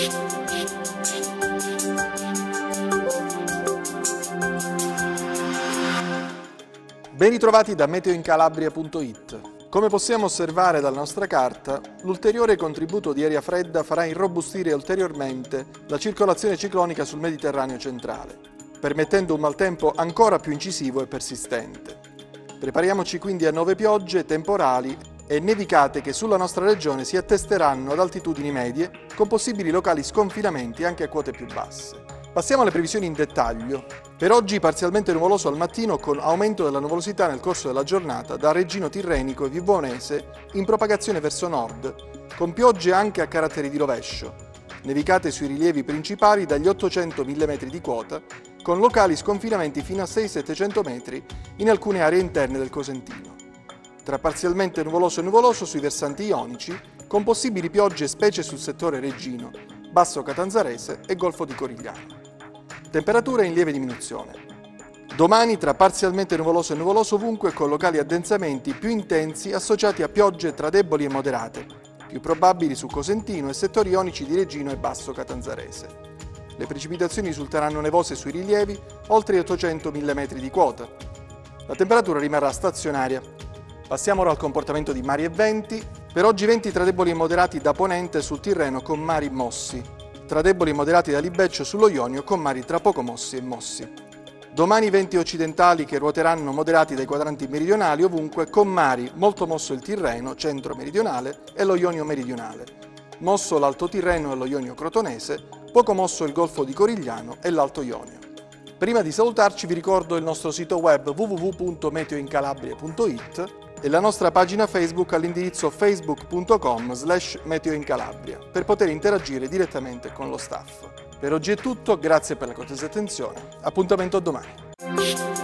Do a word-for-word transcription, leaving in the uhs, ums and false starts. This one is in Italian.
Ben ritrovati da meteo in calabria punto it. Come possiamo osservare dalla nostra carta, l'ulteriore contributo di aria fredda farà irrobustire ulteriormente la circolazione ciclonica sul Mediterraneo centrale, permettendo un maltempo ancora più incisivo e persistente. Prepariamoci quindi a nuove piogge, temporali e nevicate che sulla nostra regione si attesteranno ad altitudini medie, con possibili locali sconfinamenti anche a quote più basse. Passiamo alle previsioni in dettaglio. Per oggi parzialmente nuvoloso al mattino con aumento della nuvolosità nel corso della giornata da Reggino Tirrenico e Vibonese in propagazione verso nord, con piogge anche a carattere di rovescio, nevicate sui rilievi principali dagli ottocento ai mille metri di quota, con locali sconfinamenti fino a seicento settecento metri in alcune aree interne del Cosentino. Tra parzialmente nuvoloso e nuvoloso sui versanti ionici, con possibili piogge specie sul settore Reggino, Basso Catanzarese e Golfo di Corigliano. Temperature in lieve diminuzione. Domani tra parzialmente nuvoloso e nuvoloso ovunque con locali addensamenti più intensi associati a piogge tra deboli e moderate, più probabili su Cosentino e settori ionici di Reggino e Basso Catanzarese. Le precipitazioni risulteranno nevose sui rilievi oltre gli ottocento mille metri di quota. La temperatura rimarrà stazionaria. Passiamo ora al comportamento di mari e venti. Per oggi venti tra deboli e moderati da ponente sul Tirreno con mari mossi, tra deboli e moderati da Libeccio sullo Ionio con mari tra poco mossi e mossi. Domani venti occidentali che ruoteranno moderati dai quadranti meridionali ovunque con mari molto mosso il Tirreno, centro-meridionale e lo Ionio meridionale, mosso l'Alto Tirreno e lo Ionio crotonese, poco mosso il Golfo di Corigliano e l'Alto Ionio. Prima di salutarci vi ricordo il nostro sito web w w w punto meteo in calabria punto it e la nostra pagina Facebook all'indirizzo facebook punto com slash meteo in calabria per poter interagire direttamente con lo staff. Per oggi è tutto, grazie per la cortese attenzione, appuntamento a domani.